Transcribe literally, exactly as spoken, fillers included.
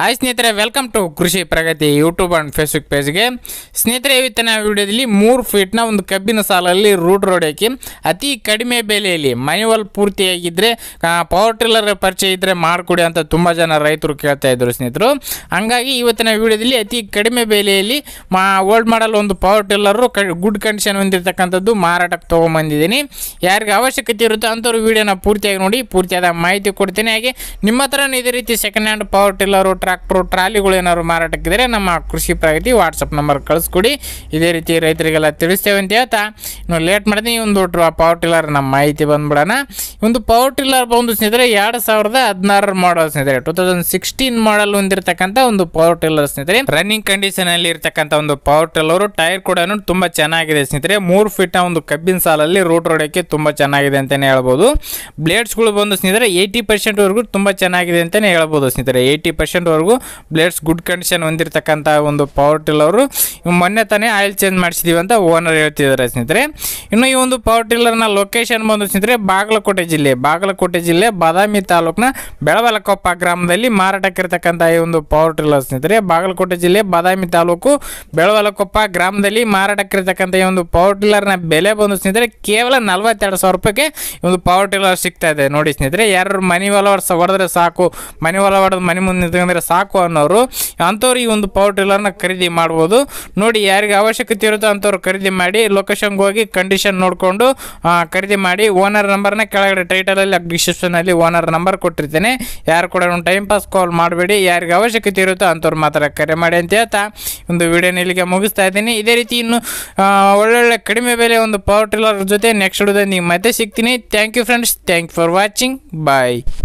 Hi ಸ್ನೇಹಿತರೆ, welcome to Krishi Pragati YouTube and Facebook ಪೇಜ್ಗೆ. ಸ್ನೇಹಿತರೆ, ಇವತ್ತಿನ ವಿಡಿಯೋದಲ್ಲಿ ಮೂರು ಫೀಟ್ನ ಒಂದು ಕಬ್ಬಿನ ಸಾಲಲ್ಲಿ ರೂಟ್ ರೋಡ್ ಹಾಕಿ ಅತಿ ಕಡಿಮೆ ಬೆಲೆಯಲ್ಲಿ ಮ್ಯಾನ್ಯುವಲ್ ಪೂರ್ತಿಯಾಗಿದ್ದರೆ ಪವರ್ ಟಿಲ್ಲರ್ ಪರಿಚಯ ಇದ್ದರೆ ಮಾಡಿಕೊಡಿ ಅಂತ ತುಂಬ ಜನ ರೈತರು ಕೇಳ್ತಾ ಇದ್ರು ಸ್ನೇಹಿತರು. ಹಂಗಾಗಿ ಇವತ್ತಿನ ವಿಡಿಯೋದಲ್ಲಿ ಅತಿ ಕಡಿಮೆ ಬೆಲೆಯಲ್ಲಿ ಮಾ ಓಲ್ಡ್ ಮಾಡಲ್ ಒಂದು ಪವರ್ ಟಿಲ್ಲರು ಕ ಗುಡ್ ಕಂಡೀಷನ್ ಹೊಂದಿರತಕ್ಕಂಥದ್ದು ಮಾರಾಟಕ್ಕೆ ತೊಗೊಂಬಂದಿದ್ದೀನಿ. ಯಾರಿಗೆ ಅವಶ್ಯಕತೆ ಇರುತ್ತೋ ಅಂಥವ್ರು ವಿಡಿಯೋನ ಪೂರ್ತಿಯಾಗಿ ನೋಡಿ, ಪೂರ್ತಿಯಾದ ಮಾಹಿತಿ ಕೊಡ್ತೀನಿ. ಹಾಗೆ ನಿಮ್ಮ ಹತ್ರ ಇದೇ ರೀತಿ second hand power tiller, tractor, ಟ್ರಾಲಿಗಳು ಏನಾದ್ರು ಮಾರಾಟಕ್ಕಿದ್ರೆ ನಮ್ಮ ಕೃಷಿ ಪ್ರಗತಿ ವಾಟ್ಸಪ್ ನಂಬರ್ ಕಳಿಸ್ಕೊಡಿ. ಇದೇ ರೀತಿ ರೈತರಿಗೆಲ್ಲ ತಿಳಿಸ್ತೇವೆ ಅಂತ ಹೇಳ್ತಾ ಇನ್ನು ಲೇಟ್ ಮಾಡಿದ್ರೆ ಈ ಒಂದು ಪವರ್ ಟಿಲ್ಲರ್ ನಮ್ಮ ಮಾಹಿತಿ ಬಂದ್ಬಿಡೋಣ. ಒಂದು ಪವರ್ ಟಿಲ್ಲರ್ ಬಂದು ಸ್ನೇಹಿತರೆ ಎರಡು ಸಾವಿರದ ಹದಿನಾರರ ಮಾಡಲ್ ಸ್ನೇಹಿತರೆ, ಟೂ ತೌಸಂಡ್ ಸಿಕ್ಸ್ಟೀನ್ ಮಾಡಲ್ ಹೊಂದಿರತಕ್ಕಂಥ ಒಂದು ಪವರ್ ಟಿಲ್ಲರ್ ಸ್ನೇಹಿತರೆ. ರನ್ನಿಂಗ್ ಕಂಡೀಷನ್ ಅಲ್ಲಿ ಇರ್ತಕ್ಕಂಥ ಒಂದು ಪವರ್ ಟಿಲ್ಲರ್. ಟೈರ್ ಕೂಡ ತುಂಬಾ ಚೆನ್ನಾಗಿದೆ ಸ್ನೇಹಿತರೆ. ಮೂರು ಫೀಟ್ ಒಂದು ಕಬ್ಬಿನ ಸಾಲಲ್ಲಿ ರೂಟ್ ರೋಡಕ್ಕೆ ತುಂಬಾ ಚೆನ್ನಾಗಿದೆ ಅಂತಾನೆ ಹೇಳ್ಬೋದು. ಬ್ಲೇಡ್ಸ್ಗಳು ಬಂದು ಸ್ನೇಹಿತರೆ ಏಯ್ಟಿ ಪರ್ಸೆಂಟ್ ವರೆಗೂ ತುಂಬಾ ಚೆನ್ನಾಗಿದೆ ಅಂತಾನೆ ಹೇಳ್ಬೋದು ಸ್ನೇಹಿತರೆ. ಏಯ್ಟಿ ಪರ್ಸೆಂಟ್ ವರೆಗೂ ಬ್ಲೇಡ್ಸ್ ಗುಡ್ ಕಂಡೀಷನ್ ಹೊಂದಿರತಕ್ಕಂಥ ಒಂದು ಪವರ್ ಟಿಲ್ಲರು. ಮೊನ್ನೆ ತಾನೇ ಆಯಿಲ್ ಚೇಂಜ್ ಮಾಡಿಸಿದೀವಿ ಅಂತ ಓನರ್ ಹೇಳ್ತಿದ್ದಾರೆ ಸ್ನೇಹಿತರೆ. ಇನ್ನು ಈ ಒಂದು ಪವರ್ ಟಿಲ್ಲರ್ನ ಲೊಕೇಶನ್ ಬಂದು ಸ್ನೇಹಿತರೆ ಬಾಗಲಕೋಟೆ ಜಿಲ್ಲೆ ಬಾಗಲಕೋಟೆ ಜಿಲ್ಲೆ ಬಾದಾಮಿ ತಾಲೂಕಿನ ಬೆಳವಲಕೊಪ್ಪ ಗ್ರಾಮದಲ್ಲಿ ಮಾರಾಟಕ್ಕಿರ್ತಕ್ಕಂಥ ಈ ಒಂದು ಪವರ್ ಟಿಲ್ಲರ್ ಸ್ನೇಹಿತರೆ. ಬಾಗಲಕೋಟೆ ಜಿಲ್ಲೆ ಬಾದಾಮಿ ತಾಲೂಕು ಬೆಳವಲಕೊಪ್ಪ ಗ್ರಾಮದಲ್ಲಿ ಮಾರಾಟಕ್ಕಿರ್ತಕ್ಕಂಥ ಈ ಒಂದು ಪವರ್ ಟಿಲ್ಲರ್ನ ಬೆಲೆ ಬಂದು ಸ್ನೇಹಿತರೆ ಕೇವಲ ನಲ್ವತ್ತೆರಡು ಸಾವಿರ ರೂಪಾಯಿಗೆ ಈ ಒಂದು ಪವರ್ ಟಿಲ್ಲರ್ ಸಿಗ್ತಾ ಇದೆ ನೋಡಿ ಸ್ನೇಹಿತರೆ. ಯಾರು ಮನಿ ಹೊಲ ಹೊಡೆದ್ರೆ ಸಾಕು, ಮನಿ ಹೊಲ ಹೊಡೆದು ಮನೆ ಮುಂದೆ ನಿಂತ್ಕೊಂಡ್ರೆ ಸಾಕು ಅನ್ನೋರು ಅಂಥವ್ರು ಈ ಒಂದು ಪವರ್ ಟಿಲ್ಲರ್ನ ಖರೀದಿ ಮಾಡ್ಬೋದು ನೋಡಿ. ಯಾರಿಗೆ ಅವಶ್ಯಕತೆ ಇರುತ್ತೋ ಅಂಥವ್ರು ಖರೀದಿ ಮಾಡಿ, ಲೊಕೇಶನ್ಗೆ ಹೋಗಿ ಕಂಡೀಷನ್ ನೋಡಿಕೊಂಡು ಖರೀದಿ ಮಾಡಿ. ಓನರ್ ನಂಬರ್ನ ಕೆಳಗಡೆ ಟೈಟಲಲ್ಲಿ ಡಿಸ್ಕ್ರಿಪ್ಷನಲ್ಲಿ ಓನರ್ ನಂಬರ್ ಕೊಟ್ಟಿರ್ತೇನೆ. ಯಾರು ಕೂಡ ಒಂದು ಟೈಮ್ ಪಾಸ್ ಕಾಲ್ ಮಾಡಬೇಡಿ. ಯಾರಿಗೆ ಅವಶ್ಯಕತೆ ಇರುತ್ತೋ ಅಂಥವ್ರು ಮಾತ್ರ ಕರೆ ಮಾಡಿ ಅಂತ ಹೇಳ್ತಾ ಒಂದು ವಿಡಿಯೋನ ಇಲ್ಲಿಗೆ ಮುಗಿಸ್ತಾ ಇದ್ದೀನಿ. ಇದೇ ರೀತಿ ಇನ್ನು ಒಳ್ಳೊಳ್ಳೆ ಕಡಿಮೆ ಬೆಲೆ ಒಂದು ಪವರ್ ಟಿಲ್ಲರ್ ಜೊತೆ ನೆಕ್ಸ್ಟ್ ವಿಡಿಯೋದಲ್ಲಿ ನೀವು ಮತ್ತೆ ಸಿಗ್ತೀನಿ. Thank you friends, thank you for watching, bye.